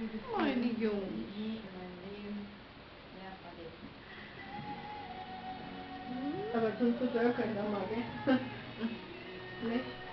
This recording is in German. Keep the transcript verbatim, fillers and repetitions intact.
Meine Jungs. Nie in meinem Leben mehr vergessen. Aber zum Friseur könnt ihr mal, gell? Nicht?